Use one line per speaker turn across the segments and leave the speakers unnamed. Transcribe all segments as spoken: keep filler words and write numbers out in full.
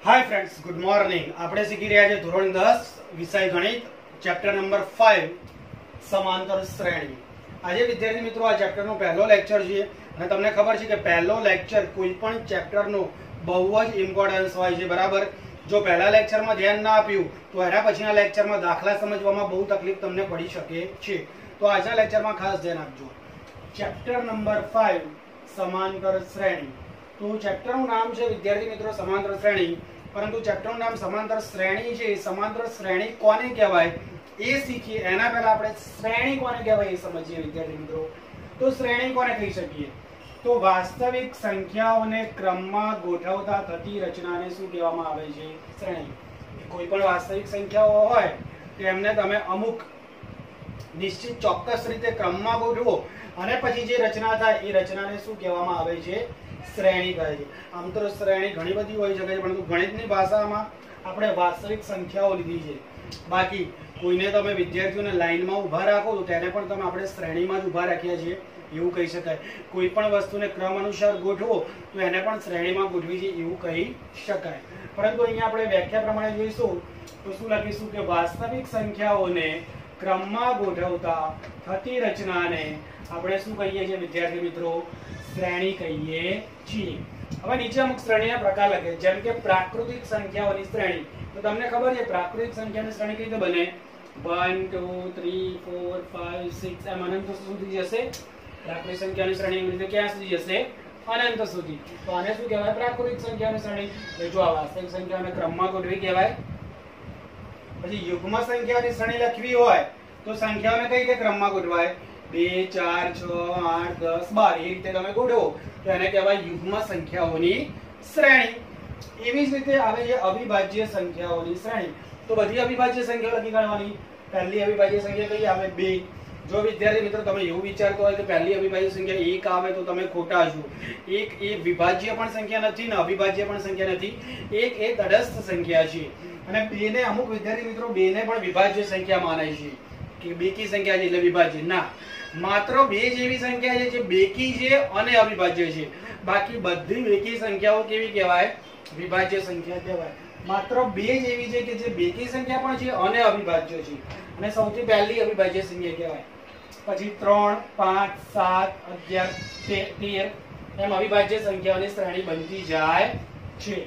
Hi friends, good morning. આપણે શીખી રહ્યા છે ધોરણ દસ વિષય ગણિત, ચેપ્ટર નંબર પાંચ સમાંતર શ્રેણી। આજે વિદ્યાર્થી મિત્રો આ ચેપ્ટરનો પહેલો લેક્ચર છે અને તમને ખબર છે કે પહેલો લેક્ચર કોઈ પણ ચેપ્ટરનો બહુ જ ઇમ્પોર્ટન્સ હોય છે, બરાબર। જો પહેલા લેક્ચરમાં ધ્યાન ના આપ્યું તો એના પછીના લેક્ચરમાં દાખલા સમજવામાં બહુ તકલીફ તમને પડી શકે છે। તો આજના લેક્ચરમાં ખાસ ધ્યાન આપજો। ચેપ્ટર નંબર પાંચ સમાંતર શ્રેણી। तो चैप्टर नाम है विद्यार्थी मित्रों समांतर श्रेणी, परंतु चैप्टर नाम समांतर श्रेणी है। समांतर श्रेणी कोने कहेवाय ए सीखीए एना पहला आपणे श्रेणी कोने कहेवाय ए समझीए विद्यार्थी मित्रों। तो श्रेणी कोने कही शकीए तो वास्तविक संख्याओने क्रममां गोठवता थती रचनाने शुं कहेवामां आवे छे? श्रेणी। कोई पण वास्तविक संख्याओ होय तेमने तमे अमुक निश्चित चौक्कस रीते क्रममां गोठवो અને પછી જે રચના થાય એ રચનાને શું કહેવામાં આવે છે? શ્રેણી કહે છે। આમ તો શ્રેણી ઘણી બધી હોઈ શકે છે, પરંતુ ગણિતની ભાષામાં આપણે વાસ્તવિક સંખ્યાઓ લીધી છે। બાકી કોઈને તમે વિદ્યાર્થીઓને લાઈનમાં ઊભા રાખો તો તેને પણ તમે આપણે શ્રેણીમાં જ ઊભા રાખ્યા છે એવું કહી શકાય। કોઈ પણ વસ્તુને ક્રમ અનુસાર ગોઠવો તો એને પણ શ્રેણીમાં ગોઠવી છે એવું કહી શકાય। પરંતુ અહીંયા આપણે વ્યાખ્યા પ્રમાણે જોઈશું તો શું લખીશું કે વાસ્તવિક સંખ્યાઓને ક્રમમાં ગોઠવતા થતી રચનાને આપણે શું કહીએ છીએ વિદ્યાર્થી મિત્રો? શ્રેણી કહીએ છીએ। હવે નીચે અમુક શ્રેણીના પ્રકાર લખે જેમ કે પ્રાકૃતિક સંખ્યાઓની શ્રેણી। તો તમને ખબર છે પ્રાકૃતિક સંખ્યાની શ્રેણી કઈ રીતે બને? one two three four five six એમ અનંત સુધી જશે। પ્રાકૃતિક સંખ્યાની શ્રેણી એવી રીતે ક્યાં સુધી જશે? અનંત સુધી। તો આને શું કહેવાય? પ્રાકૃતિક સંખ્યાની શ્રેણી। એટલે જો આ વાસ્તવિક સંખ્યાઓને ક્રમમાં ગોઠવી કહેવાય। પછી યુગ્મ સંખ્યાની શ્રેણી લખવી હોય તો સંખ્યાઓને કઈ રીતે ક્રમમાં ગોઠવાય? બે ચાર છ આઠ દસ બાર એ રીતે તમે ગોઠવો તો એને કહેવાય યુગ્મ સંખ્યાઓની શ્રેણી। એવી જ રીતે આવે છે અવિભાજ્ય સંખ્યાઓની શ્રેણી। તો બધી અવિભાજ્ય સંખ્યાઓ લખી કાઢવાની। પહેલી અવિભાજ્ય સંખ્યા કઈ આવે? બે। જો વિદ્યાર્થી મિત્રો તમે એવું વિચારતો હોય કે પહેલી અવિભાજ્ય સંખ્યા એક આવે તો તમે ખોટા છો। એક એ વિભાજ્ય પણ સંખ્યા નથી ને અવિભાજ્ય પણ સંખ્યા નથી। એક એ તટસ્થ સંખ્યા છે અને બે ને અમુક વિદ્યાર્થી મિત્રો બે ને પણ વિભાજ્ય સંખ્યા માને છે કે બેકી સંખ્યા છે એટલે વિભાજ્ય ના। मात्र બે જ એવી સંખ્યા છે જે બેકી છે અને અવિભાજ્ય છે। બાકી બધી બેકી સંખ્યાઓ કેવી કહેવાય? વિભાજ્ય સંખ્યા કહેવાય। માત્ર બે જ એવી છે કે જે બેકી સંખ્યા પણ છે અને અવિભાજ્ય છે અને સૌથી પહેલી અવિભાજ્ય સંખ્યા કહેવાય। પછી ત્રણ પાંચ સાત અગિયાર તેર એમ અવિભાજ્ય સંખ્યાઓની શ્રેણી બનતી જાય છે।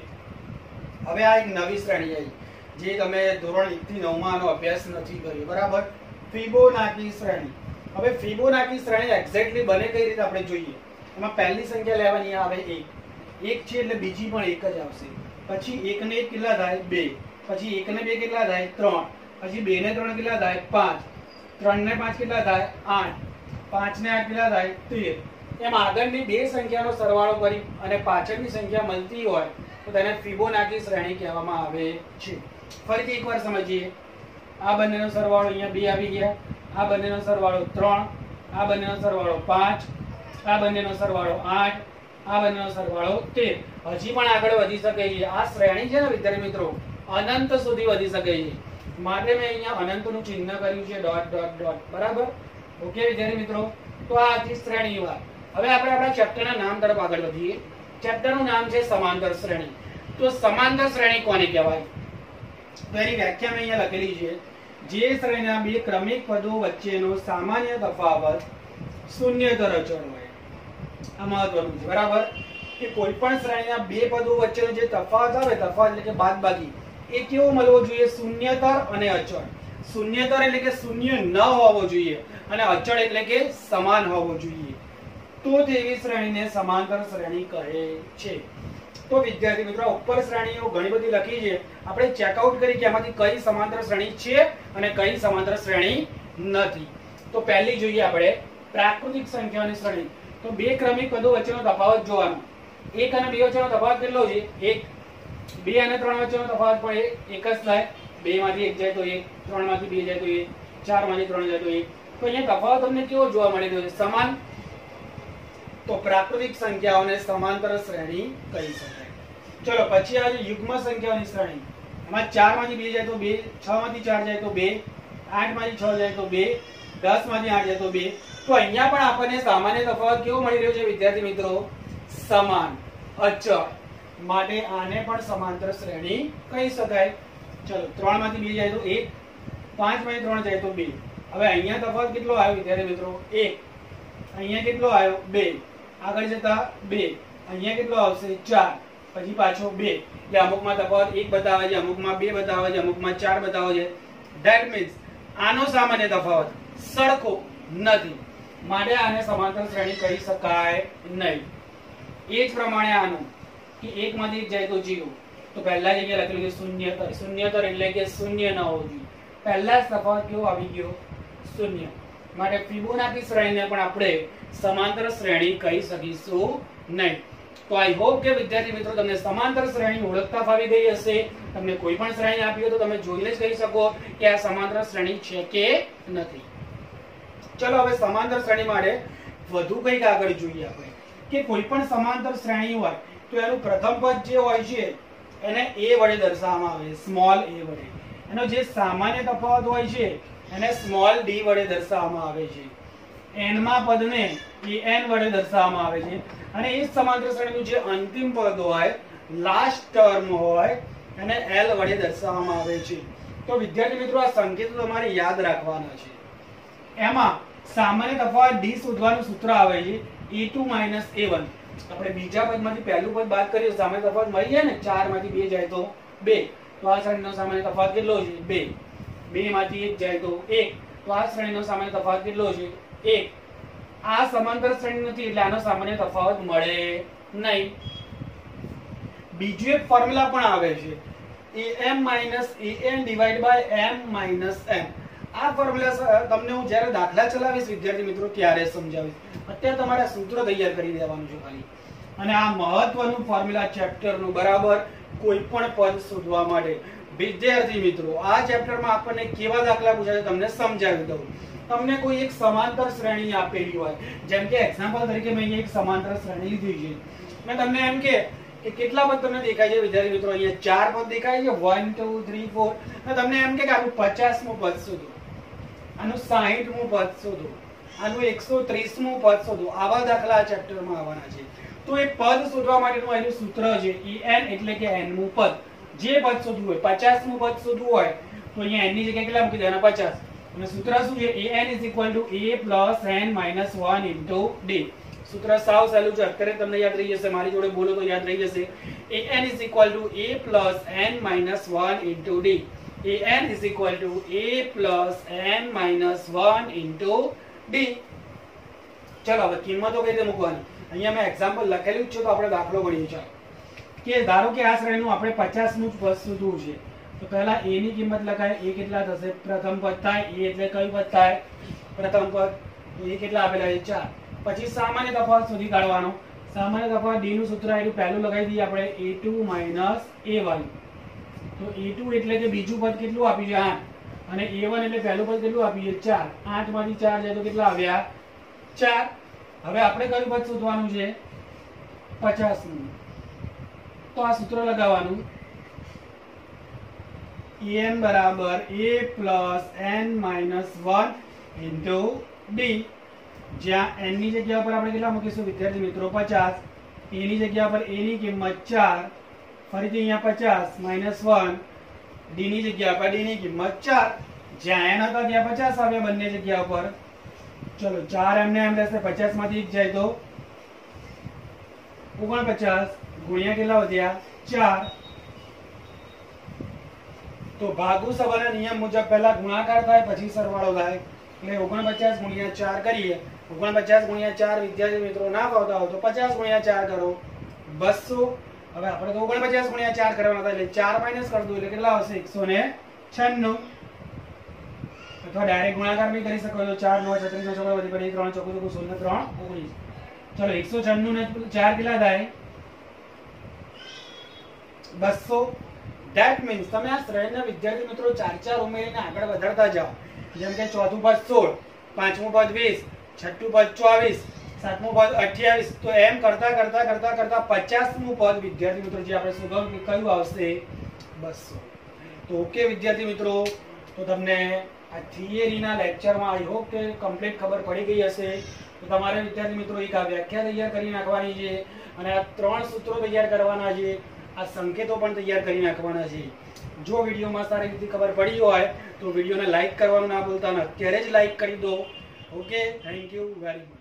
હવે આ એક નવી શ્રેણી આવી જે તમે ધોરણ એક થી નવ માં આનો અભ્યાસ નથી કર્યો, બરાબર? ફિબોનાકી શ્રેણી। હવે ફિબોનાકી શ્રેણી એક્ઝેક્ટલી બને કઈ રીતે આપણે જોઈએ। એમાં પહેલી સંખ્યા લેવાની આવે એક। એક છે એટલે બીજી પણ એક જ આવશે। પછી એક ને એક કેટલા થાય? બે। પછી એક ને બે કેટલા થાય? ત્રણ। પછી બે ને ત્રણ કેટલા થાય? પાંચ। ત્રણ ને પાંચ કેટલા થાય? આઠ। પાંચ ને આઠ કેટલા થાય? તેર। એમ આગળની બે સંખ્યાનો સરવાળો કરી અને પાછળની સંખ્યા મળતી હોય તો તેને ફિબોનાકી શ્રેણી કહેવામાં આવે છે। ફરીથી એકવાર સમજીએ। આ બંનેનો સરવાળો અહીંયા બે આવી ગયા, આ બંનેનો સરવાળો ત્રણ, આ બંનેનો સરવાળો પાંચ, આ બંનેનો સરવાળો આઠ, આ બંનેનો સરવાળો તેર। હજી પણ આગળ વધી શકે છે। આ શ્રેણી છે ને વિદ્યાર્થી મિત્રો અનંત સુધી વધી શકે છે, માટે મેં અહીંયા અનંતનું ચિહ્ન કર્યું છે ડોટ ડોટ ડોટ, બરાબર? ઓકે વિદ્યાર્થી મિત્રો, તો આ હતી શ્રેણીવાર। હવે આપણે આપણા ચેપ્ટરના નામ તરફ આગળ વધીએ। ચેપ્ટરનું નામ છે સમાંતર શ્રેણી। તો સમાંતર શ્રેણી કોને કહેવાય? તો એની વ્યાખ્યા મેં અહીંયા લખેલી છે। જે શ્રેણીના બે ક્રમિક પદો વચ્ચેનો સામાન્ય તફાવત શૂન્યતર અચળ હોય। આ મહત્વનું છે, બરાબર? કે કોઈ પણ શ્રેણીના બે પદો વચ્ચેનો જે તફાવત આવે, તફાવત એટલે કે બાદબાકી, એ કેવો મળવો જોઈએ? શૂન્યતર અને અચળ। શૂન્યતર એટલે કે શૂન્ય ન હોવો જોઈએ અને અચળ એટલે કે સમાન હોવો જોઈએ, તો તેવી શ્રેણીને સમાંતર શ્રેણી કહે છે। તો વિદ્યાર્થી મિત્રો ઉપર શ્રેણીઓ ઘણી બધી લખી છે, આપણે ચેકઆઉટ કરી કે આમાંથી કઈ સમાંતર શ્રેણી છે અને કઈ સમાંતર શ્રેણી નથી। તો પહેલી જોઈએ આપણે પ્રાકૃતિક સંખ્યાઓની શ્રેણી। તો બે ક્રમિક પદો વચ્ચેનો તફાવત જોવાનો। એક અને બે વચ્ચેનો તફાવત કેટલો છે? એક। બે અને ત્રણ વચ્ચેનો તફાવત પણ એક જ થાય। બે માંથી એક જાય તો એક, ત્રણ માંથી બે જાય તો એક, ચાર માંથી ત્રણ જાય તો એક। તો અહીંયા તફાવત તમને કેવો જોવા મળી રહ્યો છે? સમાન। तो प्राकृतिक संख्याओने समांतर श्रेणी कही शकाय। चलो પછી આ યુગ્મ સંખ્યાઓની શ્રેણી। એમાં ચાર માંથી બે જાય તો બે, છ માંથી ચાર જાય તો બે, આઠ માંથી છ જાય તો બે, દસ માંથી આઠ જાય તો બે। તો અહીંયા પણ આપણને સામાન્ય તફાવત કેવો મળી રહ્યો છે વિદ્યાર્થી મિત્રો? સમાન, અચળ। માટે આને પણ સમાંતર શ્રેણી કહી શકાય. ચલો ત્રણ માંથી બે જાય તો એક, પાંચ માંથી ત્રણ જાય તો બે. હવે અહીંયા તફાવત કેટલો આવ્યો વિદ્યાર્થી મિત્રો? એક. અહીંયા કેટલો આવ્યો? બે. આગળ જતા બે. અહીંયા કેટલો આવશે? ચાર. પછી પાછો બે. એટલે અમુકમાં તફાવત એક બતાવે છે, અમુકમાં બે બતાવે છે, અમુકમાં ચાર બતાવે છે. ધેટ મીન્સ આનો સામાન્ય તફાવત સરખો નથી, માટે આને સમાંતર શ્રેણી કહી શકાય નહીં. એ જ પ્રમાણે આનું કે એક માંથી એક જાય તો જીરો, તો પહેલા જગ્યાએ લખેલું કે શૂન્યતર. શૂન્યતર એટલે કે શૂન્ય ન હોવું જોઈએ. પહેલા જ તફાવત કેવો આવી ગયો? શૂન્ય. માટે ફિબોનાકી શ્રેણીને પણ આપણે સમાંતર શ્રેણી કહી શકીશું નહીં. તો આઈ હોપ કે વિદ્યાર્થી મિત્રો તમને સમાંતર શ્રેણી ઓળખતા ફાવી ગઈ હશે. તમને કોઈ પણ શ્રેણી આપી હોય તો તમે જોઈને જ કહી શકો કે આ સમાંતર શ્રેણી છે કે નથી. ચલો હવે સમાંતર શ્રેણી માટે વધુ કંઈક આગળ જોઈએ આપણે કે કોઈ પણ સમાંતર શ્રેણી હોય તો એનું પ્રથમ પદ જે હોય છે એને a વડે દર્શાવવામાં આવે, સ્મોલ a વડે. એનો જે સામાન્ય તફાવત હોય છે એને સ્મોલ d વડે દર્શાવવામાં આવે છે. n માં પદને an વડે દર્શાવવામાં આવે છે. અને એ સમાંતર શ્રેણીનું જે અંતિમ પદ હોય, લાસ્ટ ટર્મ હોય, એને l વડે દર્શાવવામાં આવે છે. તો વિદ્યાર્થી મિત્રો આ સંકેતો તમારે યાદ રાખવાના છે. એમાં સામાન્ય તફાવત d શોધવાનું સૂત્ર આવે છે a two minus a one. આપણે બીજા પદમાંથી પહેલું પદ બાદ કરીએ સામાન્ય તફાવત મળી જાય ને, ચાર માંથી બે જાય તો બે. તો આ શ્રેણીનો સામાન્ય તફાવત કેટલો છે? બે. બે માંથી એક જાય તો એક. તો આ શ્રેણીનો સામાન્ય તફાવત કેટલો છે? એક. આ સમાંતર શ્રેણી નથી એટલે આનો સામાન્ય તફાવત મળે નહીં. બીજું એક ફોર્મ્યુલા પણ આવે છે am minus an divided by m minus n. આ ફોર્મ્યુલા તમને હું જ્યારે દાખલા ચલાવીશ વિદ્યાર્થી મિત્રો ત્યારે સમજાવીશ. અત્યારે તમારે સૂત્ર તૈયાર કરી દેવાનું છે ખાલી. અને આ મહત્વનું ફોર્મ્યુલા ચેપ્ટરનું બરાબર કોઈ પણ પદ શોધવા માટે. વિદ્યાર્થી મિત્રો આ ચેપ્ટરમાં આપણને કેવા દાખલા પૂછાય તમને સમજાવી દઉં. તમને કોઈ એક સમાંતર શ્રેણી આપેલી હોય, જેમ કે એક્ઝામ્પલ તરીકે મેં અહીંયા એક સમાંતર શ્રેણી લીધી છે. મેં તમને એમ કે કે કેટલા પદ તમને દેખાય છે વિદ્યાર્થી મિત્રો? અહીંયા ચાર પદ દેખાય છે, વન ટુ થ્રી ફોર. તમને એમ કે આનું પચાસમું પદ શોધો, આનું સાહીઠમું પદ શોધો, આનું એકસો ત્રીસમું પદ શોધો. આવા દાખલા આ ચેપ્ટરમાં આવવાના છે. તો એ પદ શોધવા માટેનું એનું સૂત્ર છે en એટલે કે n મું પદ. જે પદ શોધવું હોય, પચાસમું પદ શોધવું હોય તો અહીંયા n ની જગ્યાએ કેટલા મૂકી દેવાના? પચાસ. અને સૂત્ર શું છે? an is equal to a plus n minus one into d. સૂત્ર સાવ સહેલું છે, અત્યારે તમને યાદ રહી જશે, મારી જોડે બોલો તો યાદ રહી જશે. an is equal to a plus n minus one into d. an is equal to a plus n minus one into d. ચલો હવે કિંમતો કઈ રીતે મૂકવાની? અહીંયા મેં એક્ઝામ્પલ લખેલું છે તો આપણે દાખલો ગણીએ. ચાલો કે ધારો કે આ શ્રેણીનું આપણે પચાસ નું પદ શોધવું છે તો પહેલા a ની કિંમત લખાય. a કેટલા થશે? પ્રથમ પદ થાય. a એટલે કયું પદ થાય? પ્રથમ પદ. તો એ કેટલા આપેલા છે? ચાર. પછી સામાન્ય તફાવત શોધી કાઢવાનો. સામાન્ય તફાવત d નું સૂત્ર આટલું પહેલું લગાવી દઈએ આપણે, a two minus a one. તો a ટુ એટલે કે બીજું પદ કેટલું આપ્યું છે? આઠ. અને a વન એટલે પહેલું પદ કેટલું આપ્યું છે? ચાર. આઠ માંથી ચાર જાય તો કેટલા આવ્યા? ચાર. હવે આપણે કયું પદ શોધવાનું છે? પચાસ નું. તો આ સૂત્ર લગાવવાનું, en બરાબર a plus n minus one into d. જ્યાં n ની જગ્યા પર આપણે કેટલા મૂકીશું વિદ્યાર્થી મિત્રો? પચાસ. a ની જગ્યા પર a ની કિંમત ચાર, ફરીથી અહીંયા પચાસ minus વન. d ની જગ્યા પર d ની કિંમત ચાર. જ્યાં n હતા ત્યાં પચાસ આવ્યા બંને જગ્યા પર. ચલો ચાર એમને એમ રહેશે, પચાસ માંથી એક જાય તો ઓગણપચાસ ગુણ્યા કેટલા વધ્યા? ચાર. તો ભાગુ સભાના નિયમ મુજબ પહેલા ગુણાકાર થાય પછી સરવાળો થાય. એટલે ઓગણપચાસ ગુણ્યા ચાર કરીએ. ઓગણપચાસ ગુણ્યા ચાર વિદ્યાર્થી મિત્રો ના ફાવતા હોય તો પચાસ ગુણ્યા ચાર કરો, બસો. હવે આપણે તો ઓગણપચાસ ગુણ્યા ચાર કરવાના હતા એટલે ચાર માઇનસ કરી દો એટલે કેટલા આવશે? એકસો ને છન્નું. અથવા ડાયરેક્ટ ગુણાકાર બી કરી શકો છો. ચાર નવ છત્રીસ નો ચોકો વધી પડી, ત્રણ ચોકો ચોકો સોળ ને ત્રણ ઓગણીસ. ચલો એકસો છન્નું ને ચાર કેટલા થાય? બસો. ધેટ મીન્સ તમે આ શ્રેણીના વિદ્યાર્થી મિત્રો ચાર ચાર ઉમેરીને આગળ વધારતા જાઓ. જેમ કે ચોથું પદ સોળ, પાંચમું પદ વીસ, છઠ્ઠું પદ ચોવીસ, સાતમું પદ અઠ્યાવીસ. તો એમ કરતા કરતા કરતા કરતા પચાસમું પદ વિદ્યાર્થી મિત્રો જે આપણે શોધવાનું કયું આવશે? બસો. તો ઓકે વિદ્યાર્થી મિત્રો, તો તમને આ થિયરીના લેક્ચરમાં આઈ હોપ કે કમ્પ્લીટ ખબર પડી ગઈ હશે. તો તમારે વિદ્યાર્થી મિત્રો એક આ વ્યાખ્યા તૈયાર કરી નાખવાની છે અને આ ત્રણ સૂત્રો તૈયાર કરવાના છે, આ સંકેતો પણ તૈયાર કરી નાખવાના છે. જો વિડીયોમાં સારી રીતે ખબર પડી હોય તો વિડીયોને લાઈક કરવાનું ના ભૂલતા, અને અત્યારે જ લાઈક કરી દો. Okay, thank you very much.